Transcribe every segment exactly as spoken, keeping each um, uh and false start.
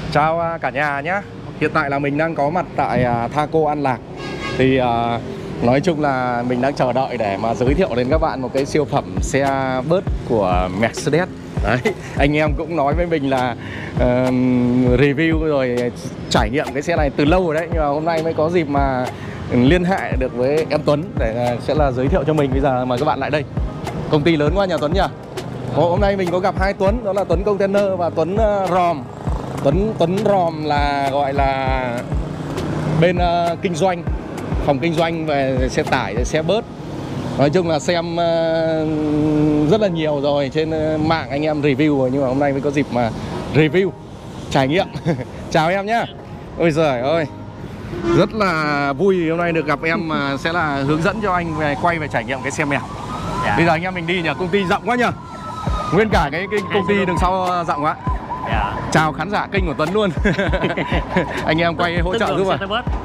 Chào cả nhà nhé. Hiện tại là mình đang có mặt tại Thaco An Lạc. Thì uh, nói chung là mình đang chờ đợi để mà giới thiệu đến các bạn một cái siêu phẩm xe bus của Mercedes. Đấy, anh em cũng nói với mình là uh, review rồi trải nghiệm cái xe này từ lâu rồi đấy. Nhưng mà hôm nay mới có dịp mà liên hệ được với em Tuấn để uh, sẽ là giới thiệu cho mình. Bây giờ mời các bạn lại đây. Công ty lớn quá nhà Tuấn nhỉ. Hôm nay mình có gặp hai Tuấn, đó là Tuấn Container và Tuấn uh, Rom. Tuấn Tuấn Rom là gọi là bên uh, kinh doanh, phòng kinh doanh về xe tải, xe bus. Nói chung là xem uh, rất là nhiều rồi trên uh, mạng anh em review rồi, nhưng mà hôm nay mới có dịp mà review, trải nghiệm. Chào em nhé. Ôi giời ơi, rất là vui hôm nay được gặp em mà sẽ là hướng dẫn cho anh về quay về trải nghiệm cái xe mèo. Dạ. Bây giờ anh em mình đi nhờ, công ty rộng quá nhờ. Nguyên cả cái, cái công ty đằng sau rộng quá. Dạ. Chào khán giả kênh của Tuấn luôn. Anh em quay hỗ trợ giúp mà.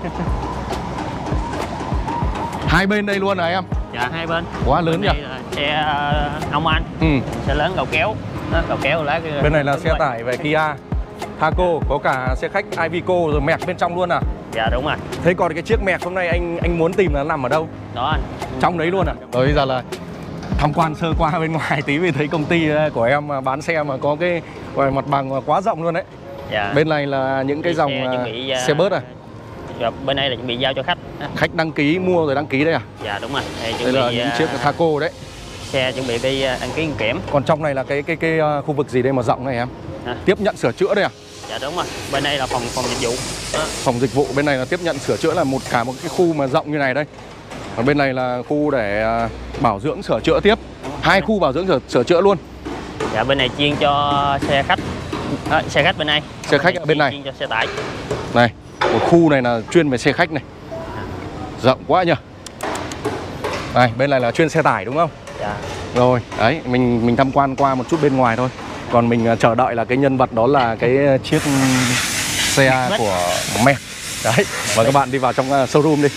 Hai bên đây luôn rồi em? Dạ hai bên. Quá lớn nhỉ. Xe ông anh. Ừ. Xe lớn đầu kéo. Đó, đầu kéo lá cái... Bên này là xe rồi. Tải về Kia, Thaco, có cả xe khách Iveco rồi mẹc bên trong luôn à? Dạ đúng rồi. Thế còn cái chiếc mẹc hôm nay anh anh muốn tìm là nằm ở đâu? Đó anh. Trong đấy luôn à? Rồi bây giờ là tham quan sơ qua bên ngoài tí, vì thấy công ty của em mà bán xe mà có cái mặt bằng quá rộng luôn đấy. Dạ. Bên này là những cái dòng xe, bị, xe bus à? Rồi bên đây là chuẩn bị giao cho khách. Khách đăng ký mua rồi đăng ký đây à? Dạ đúng rồi. Đây, đây là bị, những chiếc Thaco đấy. Xe chuẩn bị đi đăng ký kiểm. Còn trong này là cái cái cái khu vực gì đây mà rộng này em? À. Tiếp nhận sửa chữa đây à? Dạ đúng rồi. Bên đây là phòng phòng dịch vụ. Đó. Phòng dịch vụ bên này là tiếp nhận sửa chữa, là một cả một cái khu mà rộng như này đây. Ở bên này là khu để bảo dưỡng sửa chữa tiếp. Hai khu bảo dưỡng sửa, sửa chữa luôn. Dạ bên này chuyên cho xe khách. À, xe khách bên này. Xe khách ở bên này. Chuyên cho xe tải. Này, một khu này là chuyên về xe khách này. Rộng quá nhỉ. Này, bên này là chuyên xe tải đúng không? Dạ. Rồi, đấy, mình mình tham quan qua một chút bên ngoài thôi. Còn mình uh, chờ đợi là cái nhân vật đó là cái chiếc xe của mẹ. Đấy, mời các bạn đi vào trong uh, showroom đi.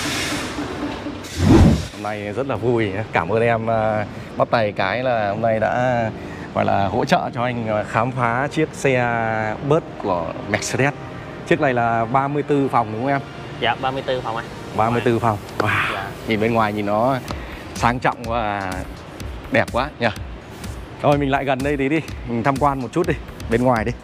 Hôm nay rất là vui, cảm ơn em uh, bắt tay cái là hôm nay đã gọi là hỗ trợ cho anh khám phá chiếc xe bus của Mercedes. Chiếc này là ba mươi tư phòng đúng không em? Dạ ba mươi tư phòng anh. ba mươi tư phòng. Wow. Dạ. Nhìn bên ngoài nhìn nó sang trọng và đẹp quá nhỉ. Rồi mình lại gần đây tí đi, mình tham quan một chút đi, bên ngoài đi.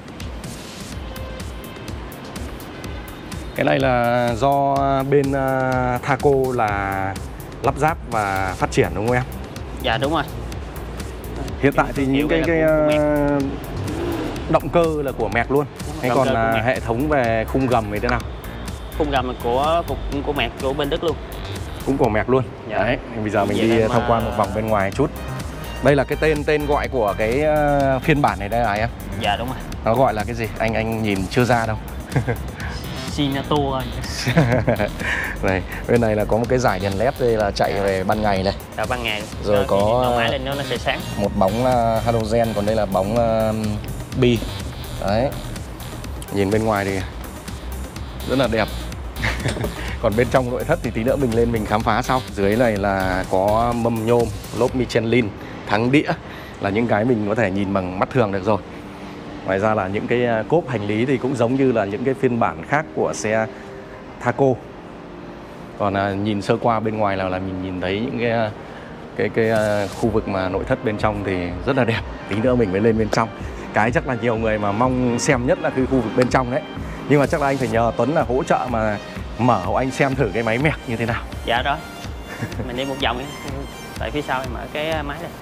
Cái này là do bên uh, Thaco là lắp ráp và phát triển đúng không em? Dạ đúng rồi. Hiện tại thì những cái, cái uh, động cơ là của Merc luôn. Hay còn là hệ thống về khung gầm thì thế nào? Khung gầm của của, của Merc, của bên Đức luôn. Cũng của Merc luôn. Dạ. Đấy, bây giờ mình đi tham quan một vòng bên ngoài chút. Đây là cái tên tên gọi của cái uh, phiên bản này đây là em? Dạ đúng rồi. Nó gọi là cái gì? Anh anh nhìn chưa ra đâu. Signature anh. Này, bên này là có một cái dải đèn led đây là chạy về ban ngày này. Dạ ban ngày. Rồi đó, có máy lên nó nó sẽ sáng. Một bóng uh, halogen, còn đây là bóng uh, bi. Đấy. Nhìn bên ngoài thì rất là đẹp. Còn bên trong nội thất thì tí nữa mình lên mình khám phá sau. Dưới này là có mâm nhôm, lốp Michelin, thắng đĩa, là những cái mình có thể nhìn bằng mắt thường được rồi. Ngoài ra là những cái cốp hành lý thì cũng giống như là những cái phiên bản khác của xe Thaco. Còn à, nhìn sơ qua bên ngoài là, là mình nhìn thấy những cái cái cái khu vực mà nội thất bên trong thì rất là đẹp. Tí nữa mình mới lên bên trong. Cái chắc là nhiều người mà mong xem nhất là cái khu vực bên trong đấy. Nhưng mà chắc là anh phải nhờ Tuấn là hỗ trợ mà mở hộ anh xem thử cái máy mẹc như thế nào. Dạ đó. Mình đi một vòng tại phía sau em mở cái máy này.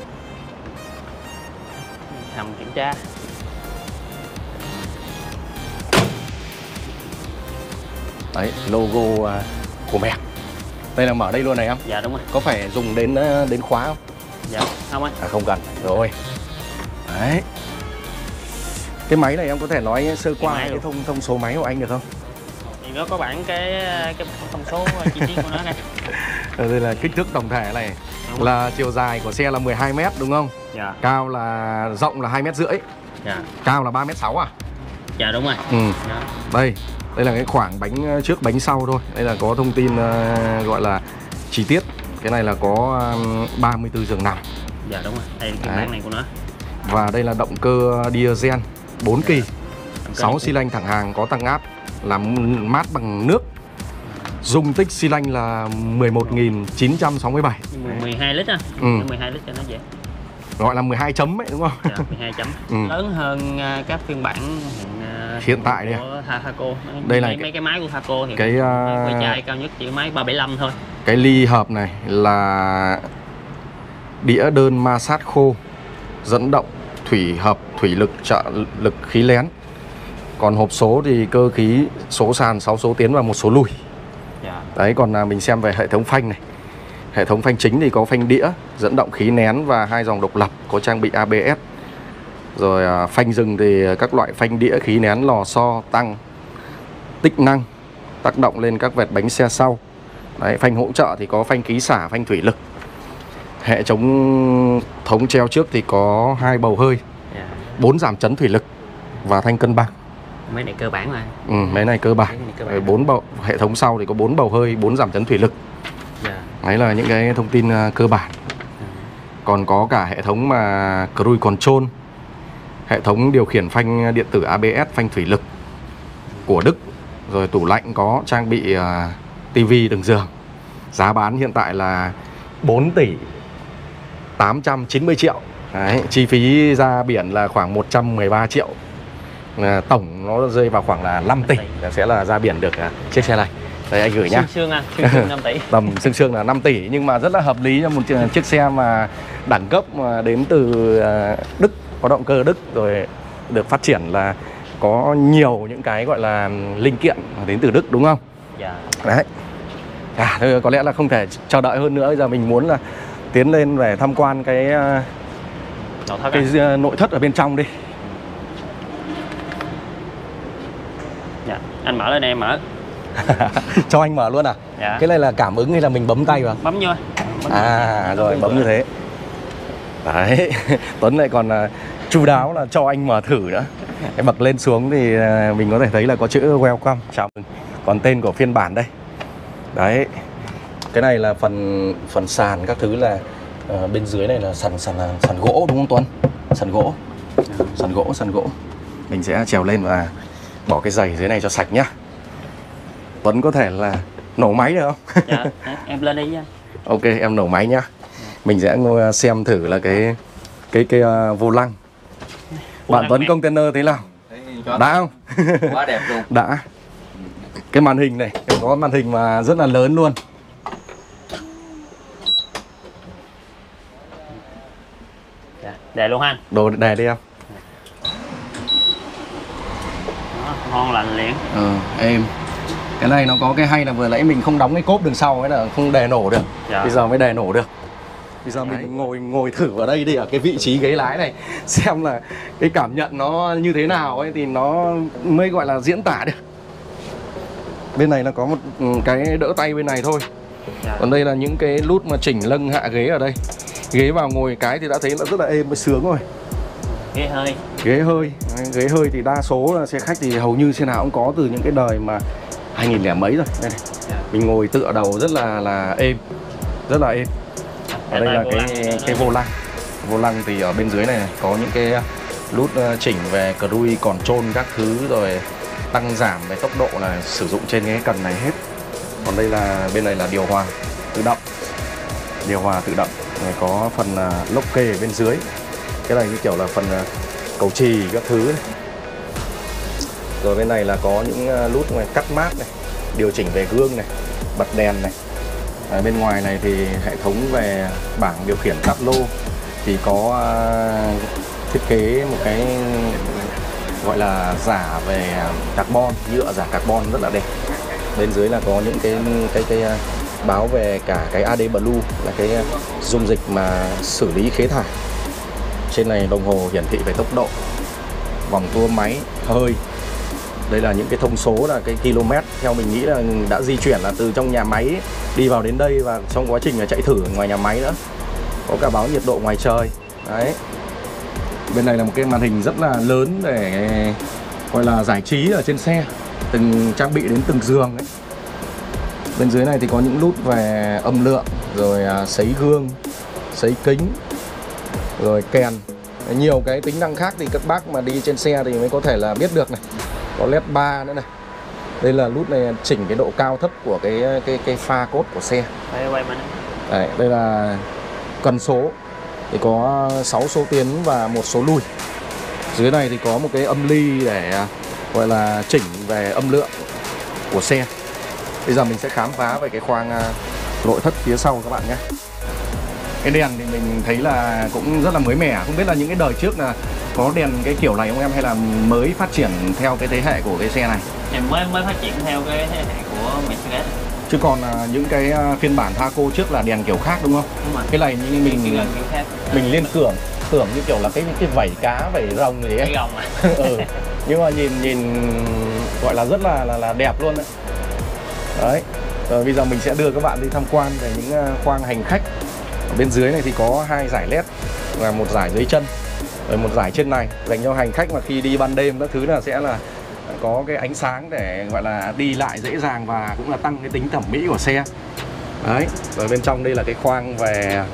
Hầm kiểm tra. Đấy, logo của Merc. Đây là mở đây luôn này em? Dạ đúng rồi. Có phải dùng đến đến khóa không? Dạ không anh. À không cần. Rồi. Đấy. Cái máy này em có thể nói sơ qua cái, cái thông thông số máy của anh được không? Thì nó có bản cái cái thông số chi tiết của nó đây. Đây là kích thước tổng thể này. Là chiều dài của xe là mười hai mét đúng không? Dạ. Cao là rộng là hai mét rưỡi. Dạ. Cao là ba mét sáu à? Dạ đúng rồi. Ừ. Dạ. Đây, đây là cái khoảng bánh trước bánh sau thôi. Đây là có thông tin uh, gọi là chi tiết. Cái này là có um, ba mươi tư giường nằm. Dạ đúng rồi. Đây là cái bản này của nó. Và đây là động cơ diesel bốn kỳ. sáu xi lanh thẳng hàng có tăng áp, làm mát bằng nước. Dung tích xi lanh là mười một nghìn chín trăm sáu mươi bảy. mười hai lít á. Ừ. mười hai lít cho nó dễ. Gọi là mười hai chấm ấy đúng không? Dạ, mười hai chấm. Ừ. Lớn hơn uh, các phiên bản hiện, uh, hiện tại đây. của Thaco. Đây là mấy, cái, mấy cái máy của Thaco thì cái uh, uh, chai cao nhất chỉ máy ba bảy lăm thôi. Cái ly hợp này là đĩa đơn ma sát khô, dẫn động, thủy hợp, thủy lực, trợ lực, khí lén. Còn hộp số thì cơ khí số sàn, sáu số tiến và một số lùi. Dạ. Đấy, còn là mình xem về hệ thống phanh này. Hệ thống phanh chính thì có phanh đĩa, dẫn động, khí nén và hai dòng độc lập, có trang bị a bê ét. Rồi à, phanh dừng thì các loại phanh đĩa, khí nén, lò xo, tăng, tích năng, tác động lên các vệt bánh xe sau. Đấy, phanh hỗ trợ thì có phanh ký xả, phanh thủy lực. Hệ thống thống treo trước thì có hai bầu hơi, Dạ. bốn giảm chấn thủy lực và thanh cân bằng. Mấy này cơ bản mà. Ừ, mấy này cơ bản. Mấy này cơ bản. Rồi bốn bầu, hệ thống sau thì có bốn bầu hơi, bốn giảm chấn thủy lực. Dạ. Đấy là những cái thông tin uh, cơ bản. Còn có cả hệ thống mà cruise control, hệ thống điều khiển phanh điện tử a bê ét, phanh thủy lực của Đức. Rồi tủ lạnh có trang bị uh, tivi từng giường. Giá bán hiện tại là bốn tỷ tám trăm chín mươi triệu. Đấy, chi phí ra biển là khoảng một trăm mười ba triệu. À, tổng nó rơi vào khoảng là năm tỷ là sẽ là ra biển được uh, chiếc xe này. Đây anh gửi nhá. Xương xương à, xương xương năm tỷ. Tầm xương xương là năm tỷ, nhưng mà rất là hợp lý cho một chiếc xe mà đẳng cấp mà đến từ Đức, có động cơ Đức, rồi được phát triển là có nhiều những cái gọi là linh kiện đến từ Đức đúng không? Dạ. Đấy. À, thôi có lẽ là không thể chờ đợi hơn nữa. Bây giờ mình muốn là tiến lên để tham quan cái nội thất, cái à? nội thất ở bên trong đi. Dạ. Anh mở lên em mở. Cho anh mở luôn à? Dạ. Cái này là cảm ứng hay là mình bấm tay vào? Bấm vô. Bấm À vô. rồi, bấm như thế. Đấy, Tuấn lại còn uh, chu đáo là cho anh mở thử nữa. Cái bật lên xuống thì uh, mình có thể thấy là có chữ welcome, chào mừng. Còn tên của phiên bản đây. Đấy. Cái này là phần phần sàn các thứ là uh, bên dưới này là sàn sàn sàn gỗ đúng không Tuấn? Sàn gỗ. Sàn gỗ, sàn gỗ. Mình sẽ trèo lên và bỏ cái giày dưới này cho sạch nhá. Tuấn có thể là nổ máy được không? Dạ, em lên đi nha. Ok, em nổ máy nhá. Mình sẽ ngồi xem thử là cái cái cái uh, vô lăng. Vô Bạn lăng Tuấn đẹp. container thế nào? Đã không? Quá đẹp luôn. Đã. Cái màn hình này, có màn hình mà rất là lớn luôn. Dạ, để luôn anh. Đồ đè đi em. Đó, ngon lành liền. Ừ, êm. Cái này nó có cái hay là vừa nãy mình không đóng cái cốp đường sau ấy là không đè nổ được. Dạ. Bây giờ mới đè nổ được. Bây giờ mình Đấy. ngồi ngồi thử ở đây đi, ở cái vị trí ghế lái này, xem là cái cảm nhận nó như thế nào ấy thì nó mới gọi là diễn tả được. Bên này nó có một cái đỡ tay bên này thôi. Dạ. Còn đây là những cái nút mà chỉnh lưng hạ ghế ở đây. Ghế vào ngồi cái thì đã thấy là rất là êm, mới sướng rồi. Ghế hơi. Ghế hơi, ghế hơi thì đa số là xe khách thì hầu như xe nào cũng có từ những cái đời mà hai nghìn lẻ mấy rồi. Đây này. Dạ. Mình ngồi tựa đầu rất là là êm, rất là êm. Ở đây là cái cái vô lăng. Vô lăng thì ở bên dưới này có những cái nút chỉnh về cruise control các thứ, rồi tăng giảm về tốc độ là sử dụng trên cái cần này hết. Còn đây là bên này là điều hòa tự động. Điều hòa tự động. Rồi có phần lốc kê ở bên dưới. Cái này như kiểu là phần cầu chì các thứ này. Rồi bên này là có những nút này cắt mát này, điều chỉnh về gương này, bật đèn này. Ở bên ngoài này thì hệ thống về bảng điều khiển táp lô thì có uh, thiết kế một cái gọi là giả về carbon, nhựa giả carbon rất là đẹp. Bên dưới là có những cái cái cái uh, báo về cả cái a đê Blue là cái dung dịch mà xử lý khế thải. Trên này đồng hồ hiển thị về tốc độ, vòng tua máy, hơi. Đây là những cái thông số là cái km. Theo mình nghĩ là đã di chuyển là từ trong nhà máy đi vào đến đây, và trong quá trình là chạy thử ngoài nhà máy nữa. Có cả báo nhiệt độ ngoài trời. Đấy. Bên này là một cái màn hình rất là lớn để gọi là giải trí ở trên xe, từng trang bị đến từng giường ấy. Bên dưới này thì có những nút về âm lượng, rồi sấy gương, sấy kính, rồi kèn, Nhiều cái tính năng khác thì các bác mà đi trên xe thì mới có thể là biết được này. Có led bar nữa này. Đây là nút này chỉnh cái độ cao thấp của cái cái cái pha cốt của xe. Đấy, đây là cần số thì có sáu số tiến và một số lùi. Dưới này thì có một cái âm ly để gọi là chỉnh về âm lượng của xe. Bây giờ mình sẽ khám phá về cái khoang nội thất phía sau các bạn nhé. Cái đèn thì mình thấy là cũng rất là mới mẻ. Không biết là những cái đời trước là có đèn cái kiểu này không em, hay là mới phát triển theo cái thế hệ của cái xe này? Em mới mới phát triển theo cái thế hệ của Mercedes. Chứ còn uh, những cái uh, phiên bản Thaco trước là đèn kiểu khác đúng không? Đúng rồi. Cái này như mình mình, mình liên tưởng tưởng như kiểu là cái cái vảy cá, vảy rồng gì ấy. Cái rồng à. Ừ. Nhưng mà nhìn nhìn gọi là rất là là, là đẹp luôn đấy. Đấy. Rồi bây giờ mình sẽ đưa các bạn đi tham quan về những uh, khoang hành khách. Ở bên dưới này thì có hai dải led và một dải dưới chân, rồi một dải trên này dành cho hành khách mà khi đi ban đêm các thứ là sẽ là có cái ánh sáng để gọi là đi lại dễ dàng và cũng là tăng cái tính thẩm mỹ của xe. Đấy, rồi bên trong đây là cái khoang về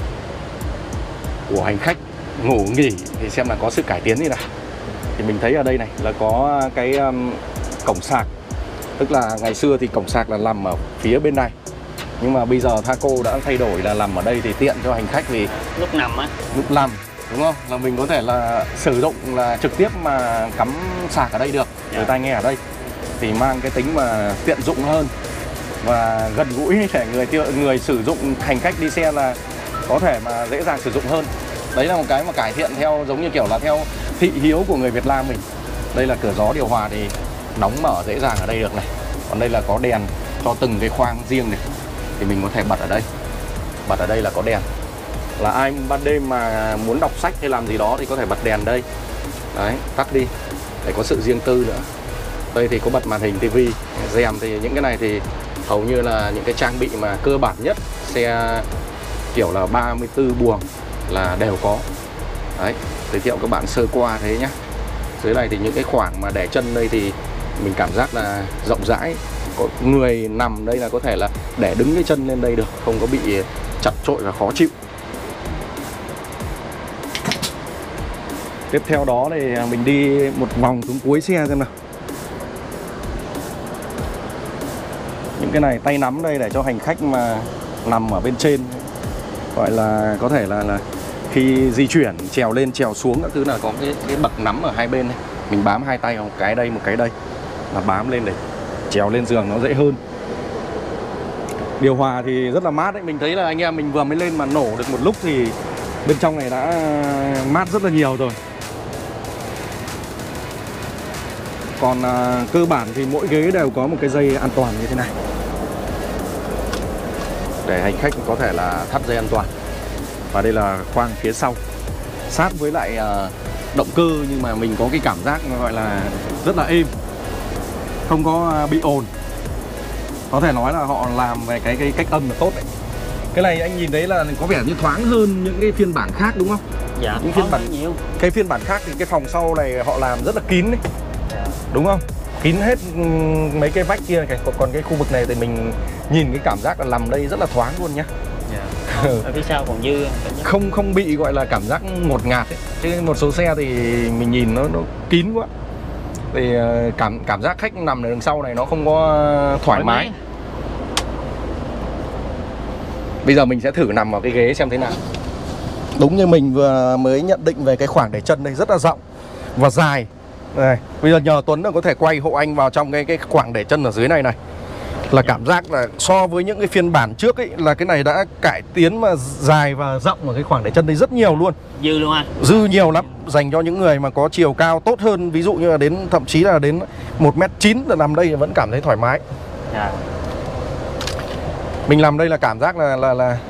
của hành khách ngủ nghỉ thì xem là có sự cải tiến gì nào. Thì mình thấy ở đây này là có cái um, cổng sạc. Tức là ngày xưa thì cổng sạc là nằm ở phía bên này, nhưng mà bây giờ Thaco đã thay đổi là nằm ở đây thì tiện cho hành khách vì lúc nằm á, lúc nằm đúng không, là mình có thể là sử dụng là trực tiếp mà cắm sạc ở đây được, rồi tai nghe ở đây thì mang cái tính mà tiện dụng hơn và gần gũi để người tiêu người sử dụng hành khách đi xe là có thể mà dễ dàng sử dụng hơn. Đấy là một cái mà cải thiện theo giống như kiểu là theo thị hiếu của người Việt Nam mình. Đây là cửa gió điều hòa thì đóng mở dễ dàng ở đây được này. Còn đây là có đèn cho từng cái khoang riêng này thì mình có thể bật ở đây. Bật ở đây là có đèn. Là ai ban đêm mà muốn đọc sách hay làm gì đó thì có thể bật đèn đây. Đấy, tắt đi để có sự riêng tư nữa. Đây thì có bật màn hình tivi, rèm thì những cái này thì hầu như là những cái trang bị mà cơ bản nhất xe kiểu là ba mươi tư buồng là đều có. Đấy, giới thiệu các bạn sơ qua thế nhá. Dưới này thì những cái khoảng mà để chân đây thì mình cảm giác là rộng rãi. Có người nằm đây là có thể là để đứng cái chân lên đây được, không có bị chặt trội và khó chịu. Tiếp theo đó thì mình đi một vòng xuống cuối xe xem nào. Những cái này tay nắm đây để cho hành khách mà nằm ở bên trên, gọi là có thể là, là khi di chuyển trèo lên trèo xuống các thứ là có cái, cái bậc nắm ở hai bên này. Mình bám hai tay, một cái đây một cái đây là bám lên để trèo lên giường nó dễ hơn. Điều hòa thì rất là mát đấy. Mình thấy là anh em mình vừa mới lên mà nổ được một lúc thì bên trong này đã mát rất là nhiều rồi. Còn à, cơ bản thì mỗi ghế đều có một cái dây an toàn như thế này để hành khách có thể là thắt dây an toàn. Và đây là khoang phía sau sát với lại à, động cơ, nhưng mà mình có cái cảm giác gọi là rất là êm, không có bị ồn. Có thể nói là họ làm về cái, cái cách âm là tốt đấy. Cái này anh nhìn thấy là có vẻ như thoáng hơn những cái phiên bản khác đúng không? Dạ, những phiên bản nhiều. Cái phiên bản khác thì cái phòng sau này họ làm rất là kín đấy. Dạ. Đúng không? Kín hết mấy cái vách kia này. Còn cái khu vực này thì mình nhìn cái cảm giác là nằm đây rất là thoáng luôn nhá. Dạ. Ở phía sau còn dư. Không không bị gọi là cảm giác ngột ngạt ấy. Chứ một số xe thì mình nhìn nó, nó kín quá. Thì cảm cảm giác khách nằm ở đằng sau này nó không có thoải, thoải mái. mái. Bây giờ mình sẽ thử nằm vào cái ghế xem thế nào. Đúng như mình vừa mới nhận định về cái khoảng để chân đây rất là rộng và dài. Đây, bây giờ nhờ Tuấn là có thể quay hộ anh vào trong cái cái khoảng để chân ở dưới này này. Là cảm giác là so với những cái phiên bản trước ấy là cái này đã cải tiến mà dài và rộng ở cái khoảng để chân đây rất nhiều luôn. Dư luôn anh. Dư nhiều lắm, dành cho những người mà có chiều cao tốt hơn, ví dụ như là đến thậm chí là đến một mét chín là nằm đây vẫn cảm thấy thoải mái. Dạ. Mình nằm đây là cảm giác là là là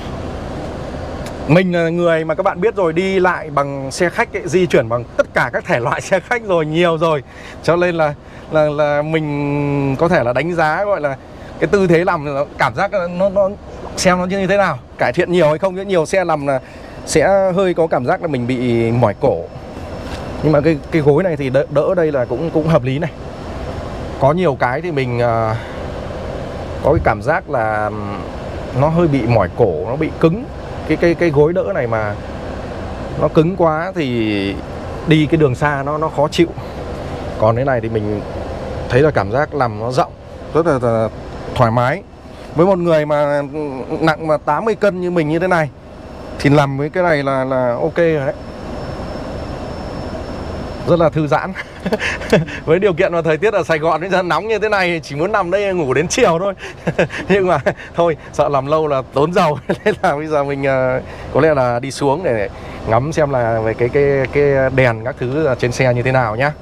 mình là người mà các bạn biết rồi, đi lại bằng xe khách ấy, di chuyển bằng tất cả các thể loại xe khách rồi, nhiều rồi. Cho nên là là là mình có thể là đánh giá gọi là cái tư thế nằm nó cảm giác nó nó xem nó như thế nào, cải thiện nhiều hay không. Nhiều xe nằm là sẽ hơi có cảm giác là mình bị mỏi cổ. Nhưng mà cái cái gối này thì đỡ, đỡ đây là cũng cũng hợp lý này. Có nhiều cái thì mình uh, có cái cảm giác là nó hơi bị mỏi cổ, nó bị cứng. Cái cái cái gối đỡ này mà Nó cứng quá thì đi cái đường xa nó nó khó chịu. Còn cái này thì mình thấy là cảm giác nằm nó rộng, rất là, là thoải mái. Với một người mà nặng mà tám mươi cân như mình như thế này thì nằm với cái này là là ok rồi đấy. Rất là thư giãn. Với điều kiện mà thời tiết ở Sài Gòn bây giờ nóng như thế này, chỉ muốn nằm đây ngủ đến chiều thôi. Nhưng mà thôi, sợ làm lâu là tốn dầu. Nên là bây giờ mình uh, có lẽ là đi xuống để ngắm xem là về cái cái cái đèn các thứ trên xe như thế nào nhá.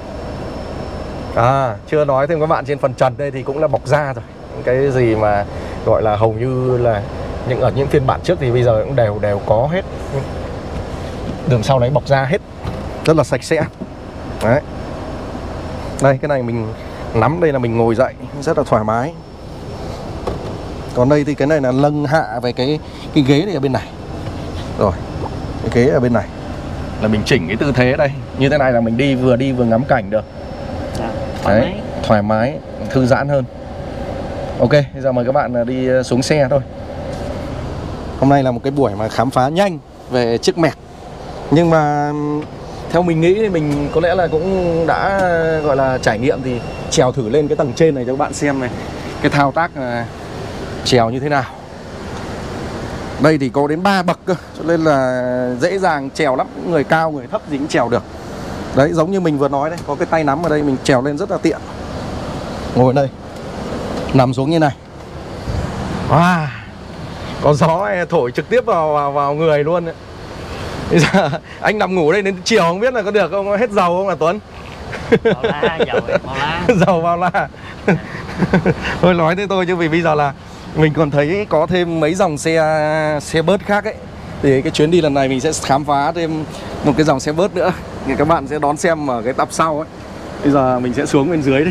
À, chưa nói thêm các bạn, trên phần trần đây thì cũng là bọc da rồi. Cái gì mà gọi là hầu như là những ở những phiên bản trước thì bây giờ cũng đều đều có hết. Đường sau đấy bọc da hết, rất là sạch sẽ. Đấy. Đây, cái này mình nắm đây là mình ngồi dậy rất là thoải mái. Còn đây thì cái này là lưng hạ về cái cái ghế này ở bên này. Rồi, cái ghế ở bên này là mình chỉnh cái tư thế đây. Như thế này là mình đi vừa đi vừa ngắm cảnh được. Thoải Đấy, mái. thoải mái, thư giãn hơn. Ok, bây giờ mời các bạn đi xuống xe thôi. Hôm nay là một cái buổi mà khám phá nhanh về chiếc Merc. Nhưng mà theo mình nghĩ thì mình có lẽ là cũng đã gọi là trải nghiệm thì trèo thử lên cái tầng trên này cho các bạn xem này. Cái thao tác trèo như thế nào. Đây thì có đến ba bậc cơ, cho nên là dễ dàng trèo lắm. Người cao, người thấp gì cũng trèo được. Đấy, giống như mình vừa nói đấy, có cái tay nắm ở đây, mình trèo lên rất là tiện. Ngồi ở đây, nằm xuống như này. Wow, có gió thổi trực tiếp vào vào, vào người luôn đấy. Bây giờ anh nằm ngủ đây đến chiều không biết là có được không, hết dầu không là Tuấn? Bao la, dầu bao la. Dầu bao la. Thôi nói thế thôi chứ vì bây giờ là mình còn thấy có thêm mấy dòng xe xe bớt khác ấy. Thì cái chuyến đi lần này mình sẽ khám phá thêm một cái dòng xe bớt nữa. Thì các bạn sẽ đón xem ở cái tập sau ấy. Bây giờ mình sẽ xuống bên dưới đi.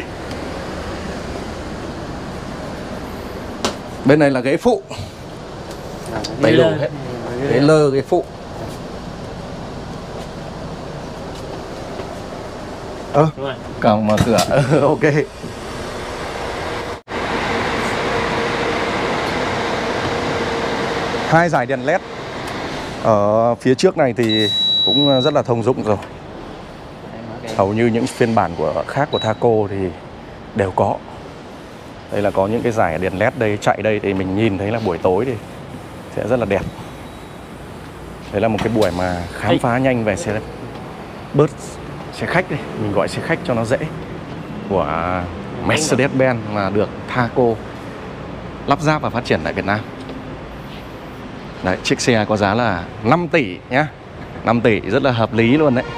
Bên này là ghế phụ. Đầy đủ hết. Ghế lơ, ghế phụ. Ơ, à, càng mở cửa. Ok. Hai dải đèn led ở phía trước này thì cũng rất là thông dụng rồi. Hầu như những phiên bản của khác của Thaco thì đều có. Đây là có những cái dải đèn led đây chạy đây thì mình nhìn thấy là buổi tối thì sẽ rất là đẹp. Đấy là một cái buổi mà khám phá nhanh về xe bớt, xe khách đi, mình gọi xe khách cho nó dễ, của Mercedes-Benz mà được Thaco lắp ráp và phát triển tại Việt Nam. Đấy, chiếc xe có giá là năm tỷ nhá. năm tỷ rất là hợp lý luôn đấy.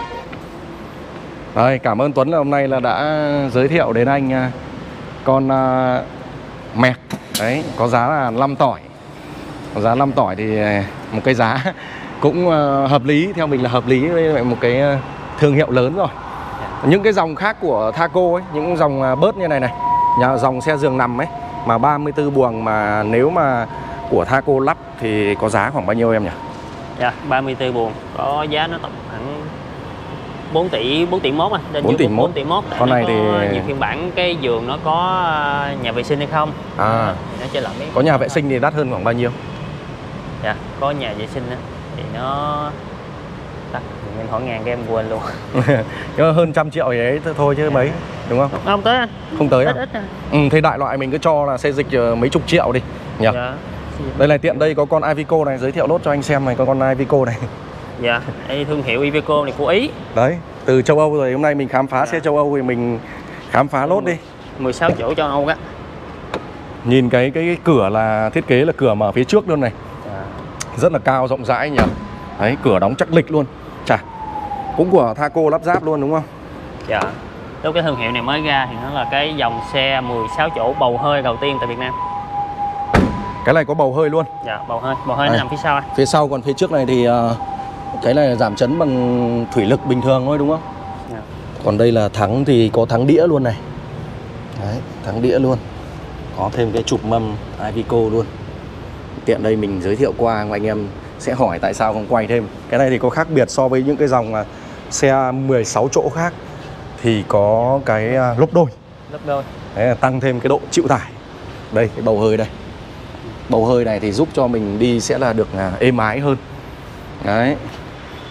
Rồi, cảm ơn Tuấn là hôm nay là đã giới thiệu đến anh con uh, Merc. Đấy, có giá là năm tỏi. Có giá năm tỏi thì một cái giá cũng uh, hợp lý, theo mình là hợp lý với một cái uh, thương hiệu lớn rồi. Những cái dòng khác của Thaco ấy, những dòng uh, bớt như này này, nhà dòng xe giường nằm ấy mà ba mươi tư buồng mà nếu mà của Thaco lắp thì có giá khoảng bao nhiêu em nhỉ? Dạ, ba mươi tư buồng có giá nó tầm khoảng bốn tỷ, bốn tỷ mốt à. bốn tỷ mốt. bốn tỷ mốt. Con này thì nhiều phiên bản cái giường nó có nhà vệ sinh hay không? À, nó chơi lẫn đấy. Có nhà vệ sinh thì đắt hơn khoảng bao nhiêu? Dạ, có nhà vệ sinh đó thì nó đắt, mình hỏi ngàn cái em quên luôn. Nhưng hơn trăm triệu thì ấy thôi chứ dạ. Mấy, đúng không? Không tới anh. Không tới ít, à? Ít à. Ừ, thế đại loại mình cứ cho là xe dịch mấy chục triệu đi nhỉ? Dạ. Đây là tiện đây có con Iveco này, giới thiệu nốt cho anh xem này, có con Iveco này. Dạ, đây thương hiệu Iveco này của Ý. Đấy, từ châu Âu rồi, hôm nay mình khám phá dạ. Xe châu Âu thì mình khám phá lốt đi. mười sáu chỗ châu Âu á. Nhìn cái, cái cái cửa là thiết kế là cửa mở phía trước luôn này. Dạ. Rất là cao, rộng rãi nhỉ. Đấy, cửa đóng chắc lịch luôn. Chà, cũng của Thaco lắp ráp luôn đúng không? Dạ. Lúc cái thương hiệu này mới ra thì nó là cái dòng xe mười sáu chỗ bầu hơi đầu tiên tại Việt Nam. Cái này có bầu hơi luôn. Dạ, bầu hơi, bầu hơi nó nằm phía sau. Phía sau, còn phía trước này thì uh, cái này là giảm chấn bằng thủy lực bình thường thôi đúng không? Dạ. Còn đây là thắng thì có thắng đĩa luôn này. Đấy, thắng đĩa luôn. Có thêm cái trục mâm Iveco luôn. Tiện đây mình giới thiệu qua, anh em sẽ hỏi tại sao không quay thêm. Cái này thì có khác biệt so với những cái dòng uh, xe mười sáu chỗ khác. Thì có cái uh, lốp đôi. Lốp đôi. Đấy là tăng thêm cái độ chịu tải. Đây, cái bầu hơi đây. Bầu hơi này thì giúp cho mình đi sẽ là được êm ái hơn. Đấy.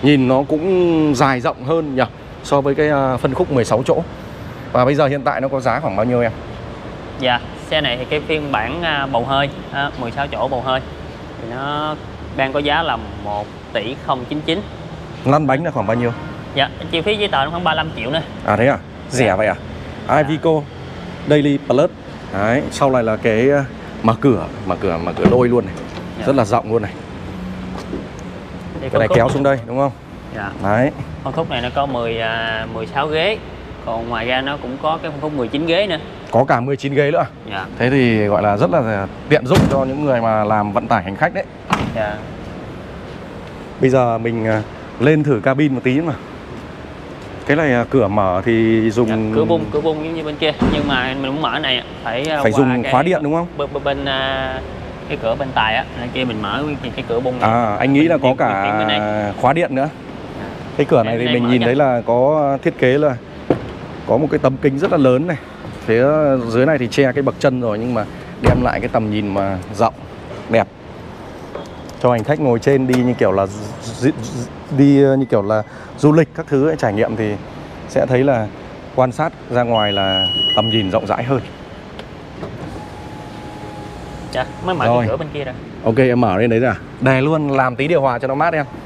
nhìn nó cũng dài rộng hơn nhỉ, so với cái uh, phân khúc mười sáu chỗ. Và bây giờ hiện tại nó có giá khoảng bao nhiêu em? Dạ, xe này thì cái phiên bản uh, bầu hơi, uh, mười sáu chỗ bầu hơi thì nó đang có giá là một tỷ không chín chín. Lăn bánh là khoảng bao nhiêu? Dạ, chi phí giấy tờ nó khoảng ba mươi lăm triệu nữa. À thế à? Rẻ dạ. vậy à? Iveco Daily Plus. Đấy, sau này là cái mở cửa, mở cửa, mở cửa đôi luôn này. Dạ. Rất là rộng luôn này. Thì cái này kéo xuống đây đúng không? Dạ. Đấy. Phân khúc này nó có mười, mười sáu ghế. Còn ngoài ra nó cũng có cái phân khúc mười chín ghế nữa. Có cả mười chín ghế nữa. Dạ. Thế thì gọi là rất là tiện dụng cho những người mà làm vận tải hành khách đấy. Dạ. Bây giờ mình lên thử cabin một tí mà. Cái này cửa mở thì dùng dạ, cửa bung, cửa bung giống như bên kia, nhưng mà mình muốn mở này phải phải dùng khóa điện đúng không? Bên, bên, bên cái cửa bên tài á, bên kia mình mở cái, cái cửa bung này. À, anh nghĩ là có cả khóa điện nữa. À. Cái cửa này thì mình nhìn thấy là có thiết kế là có một cái tấm kính rất là lớn này. Phía dưới này thì che cái bậc chân rồi, nhưng mà đem lại cái tầm nhìn mà rộng, đẹp. Cho hành khách ngồi trên đi như kiểu là đi như kiểu là du lịch các thứ ấy, trải nghiệm thì sẽ thấy là quan sát ra ngoài là tầm nhìn rộng rãi hơn. Dạ, mới mở cái cửa bên kia rồi. Ok, em mở lên đấy rồi à? Đè luôn, làm tí điều hòa cho nó mát em.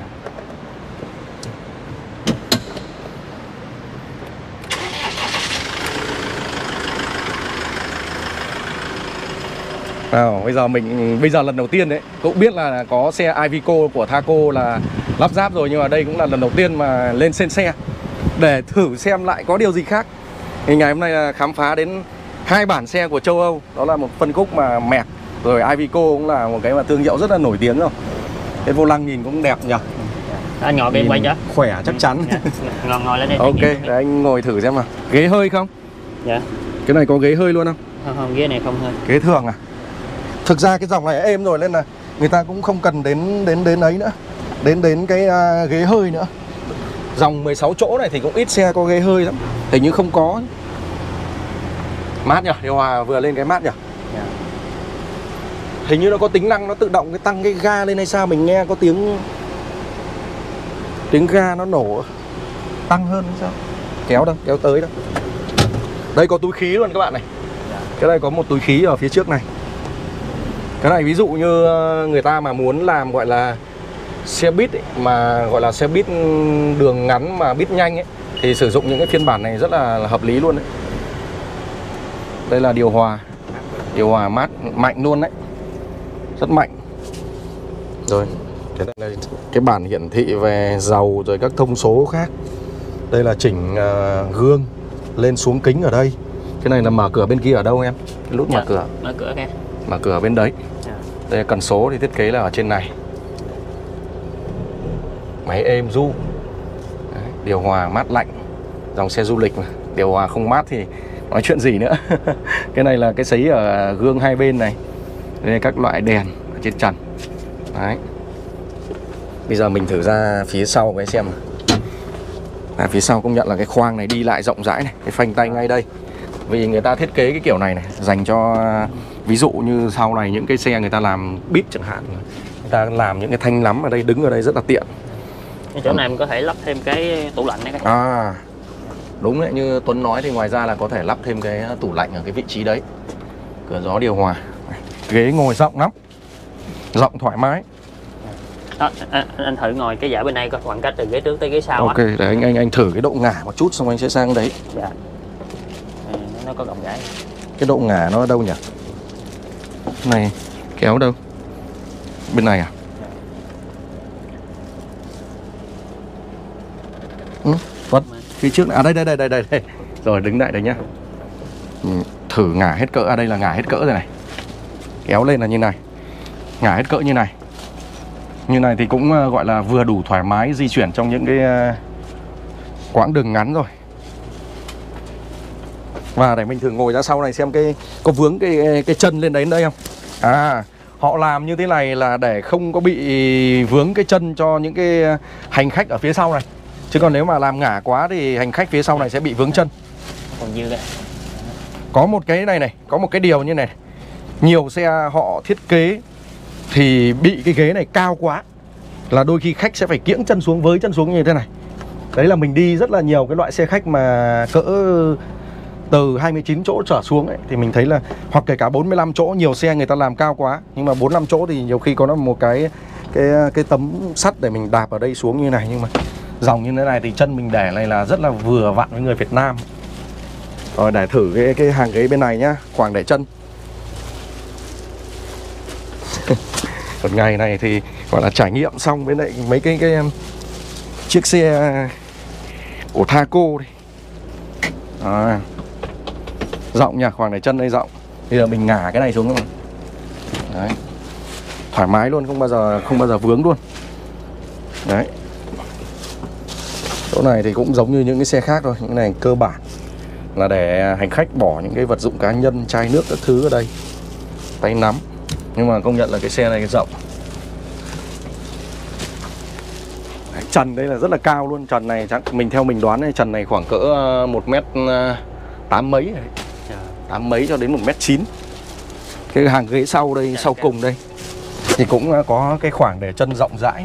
À, bây giờ mình bây giờ lần đầu tiên đấy cũng biết là có xe Iveco của Thaco là lắp ráp rồi, nhưng mà đây cũng là lần đầu tiên mà lên trên xe để thử xem lại có điều gì khác. Thì ngày hôm nay là khám phá đến hai bản xe của châu Âu, đó là một phân khúc mà Merc, rồi Iveco cũng là một cái mà thương hiệu rất là nổi tiếng rồi. Cái vô lăng nhìn cũng đẹp nhỉ. Anh ngồi bên quay chứ? Khỏe chắc chắn. Ngồi ngồi lên đây. Ok, để anh ngồi thử xem nào. Ghế hơi không? Dạ. Cái này có ghế hơi luôn không? Không, không, ghế này không hơi. Ghế thường à? Thực ra cái dòng này êm rồi nên là người ta cũng không cần đến đến đến ấy nữa, đến đến cái uh, ghế hơi nữa. Dòng mười sáu chỗ này thì cũng ít xe có ghế hơi lắm, hình như không có. Mát nhỉ, điều hòa vừa lên cái mát nhỉ. Yeah. Hình như nó có tính năng nó tự động cái tăng cái ga lên hay sao, mình nghe có tiếng tiếng ga nó nổ tăng hơn hay sao. Kéo đâu, kéo tới đâu. Đây có túi khí luôn các bạn này. Yeah. Cái đây có một túi khí ở phía trước này. Cái này ví dụ như người ta mà muốn làm gọi là xe buýt ấy, mà gọi là xe buýt đường ngắn mà buýt nhanh ấy, thì sử dụng những cái phiên bản này rất là hợp lý luôn đấy. Đây là điều hòa, điều hòa mát mạnh luôn đấy, rất mạnh. Rồi cái này là cái bản hiển thị về dầu rồi các thông số khác. Đây là chỉnh uh, gương lên xuống kính ở đây. Cái này là mở cửa bên kia ở đâu em? Cái nút dạ, mở cửa. Mở cửa kìa. Mở cửa bên đấy. Dạ. Đây là cần số thì thiết kế là ở trên này. Máy êm du. Đấy, điều hòa mát lạnh. Dòng xe du lịch mà, điều hòa không mát thì nói chuyện gì nữa. Cái này là cái sấy ở gương hai bên này. Đây là các loại đèn ở trên trần. Đấy. Bây giờ mình thử ra phía sau cái xem. À, phía sau công nhận là cái khoang này đi lại rộng rãi này, cái phanh tay ngay đây. Vì người ta thiết kế cái kiểu này này dành cho ví dụ như sau này những cái xe người ta làm bít chẳng hạn, người ta làm những cái thanh nắm ở đây, đứng ở đây rất là tiện. Cái chỗ này mình có thể lắp thêm cái tủ lạnh này. À đúng đấy, như Tuấn nói thì ngoài ra là có thể lắp thêm cái tủ lạnh ở cái vị trí đấy. Cửa gió điều hòa. Ghế ngồi rộng lắm, rộng thoải mái. Đó, anh, anh thử ngồi cái giả bên này có khoảng cách từ ghế trước tới ghế sau. Ok, á. Để anh anh anh thử cái độ ngả một chút xong anh sẽ sang đấy. Dạ. À, nó có gọng gãy. Cái độ ngả nó ở đâu nhỉ? Này kéo đâu? Bên này à? Dạ. Ừ, Tuấn, phía trước này. À đây đây đây đây đây đây. Rồi đứng lại đây nhá. Ừ, thử ngả hết cỡ. À đây là ngả hết cỡ rồi này. Kéo lên là như này. Ngả hết cỡ như này. Như này thì cũng uh, gọi là vừa đủ thoải mái di chuyển trong những cái uh, quãng đường ngắn rồi. Và để mình thử ngồi ra sau này xem cái có vướng cái cái chân lên đấy đây không. À, họ làm như thế này là để không có bị vướng cái chân cho những cái hành khách ở phía sau này. Chứ còn nếu mà làm ngả quá thì hành khách phía sau này sẽ bị vướng chân. Còn dư đây. Có một cái này này, có một cái điều như này. Nhiều xe họ thiết kế thì bị cái ghế này cao quá. là đôi khi khách sẽ phải kiễng chân xuống, với chân xuống như thế này. Đấy là mình đi rất là nhiều cái loại xe khách mà cỡ từ hai mươi chín chỗ trở xuống ấy, thì mình thấy là hoặc kể cả bốn mươi lăm chỗ, nhiều xe người ta làm cao quá, nhưng mà bốn mươi lăm chỗ thì nhiều khi có một cái cái cái tấm sắt để mình đạp ở đây xuống như này. Nhưng mà dòng như thế này thì chân mình để này là rất là vừa vặn với người Việt Nam. Rồi để thử cái cái hàng ghế bên này nhá, khoảng để chân. Một ngày này thì gọi là trải nghiệm xong với lại mấy cái cái chiếc xe của Thaco đi. À, rộng nha, khoảng để chân đây rộng. Bây giờ mình ngả cái này xuống rồi. Đấy. Thoải mái luôn, không bao giờ không bao giờ vướng luôn. Đấy. Chỗ này thì cũng giống như những cái xe khác thôi, những cái này cơ bản là để hành khách bỏ những cái vật dụng cá nhân, chai nước các thứ ở đây. Tay nắm. Nhưng mà công nhận là cái xe này rộng. Đấy, trần đây là rất là cao luôn. Trần này chắc mình theo mình đoán này, trần này khoảng cỡ một mét tám mấy, tám mấy cho đến một mét chín. Cái hàng ghế sau đây, sau cùng đây thì cũng có cái khoảng để chân rộng rãi.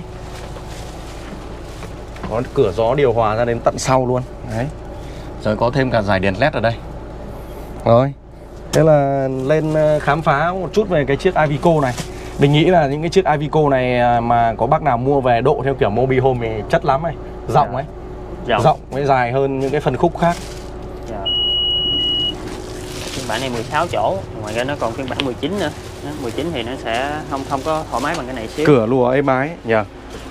Có cửa gió điều hòa ra đến tận sau luôn. Đấy. Rồi có thêm cả dải đèn led ở đây. Rồi. Thế là lên khám phá một chút về cái chiếc Iveco này. Mình nghĩ là những cái chiếc Iveco này mà có bác nào mua về độ theo kiểu Mobi Home thì chất lắm ấy. Rộng ấy. Rộng, Rộng với dài hơn những cái phân khúc khác. Dạ. Phiên bản này mười sáu chỗ, ngoài ra nó còn phiên bản mười chín nữa. mười chín thì nó sẽ không không có thoải mái bằng cái này xíu. Cửa lùa êm ái nhỉ. Yeah.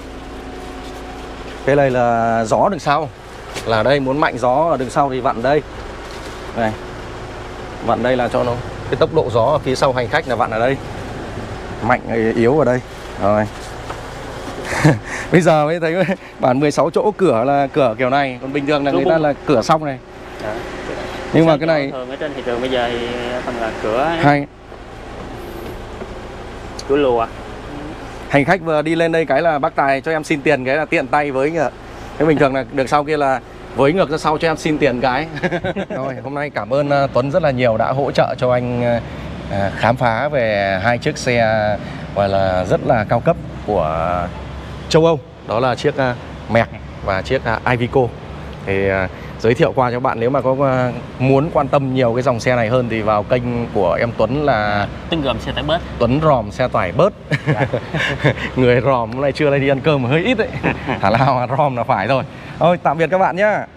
Cái này là gió đằng sau. Là đây muốn mạnh gió ở đằng sau thì vặn đây. Này. Vặn đây là cho nó cái tốc độ gió ở phía sau hành khách là vặn ở đây. Mạnh yếu ở đây. Rồi. Bây giờ mới thấy bản mười sáu chỗ cửa là cửa kiểu này, còn bình thường là người ta là cửa xong này. Đó. Nhưng mà cái này thường ở trên thị trường bây giờ thì phần là cửa hay. Cửa lùa. Hành khách vừa đi lên đây cái là bác Tài cho em xin tiền cái là tiện tay với ngược. Thế bình thường là đường sau kia là với ngược ra sau cho em xin tiền cái. Rồi hôm nay cảm ơn Tuấn rất là nhiều đã hỗ trợ cho anh khám phá về hai chiếc xe gọi là rất là cao cấp của châu Âu. Đó là chiếc Merc và chiếc Iveco. Thì giới thiệu qua cho bạn, nếu mà có muốn quan tâm nhiều cái dòng xe này hơn thì vào kênh của em Tuấn là Tuấn Gồm xe tải bớt. Tuấn Ròm xe tải bớt. Dạ. Người Ròm hôm nay trưa nay đi ăn cơm hơi ít đấy. Thả lao mà Ròm là phải rồi. Thôi tạm biệt các bạn nhá.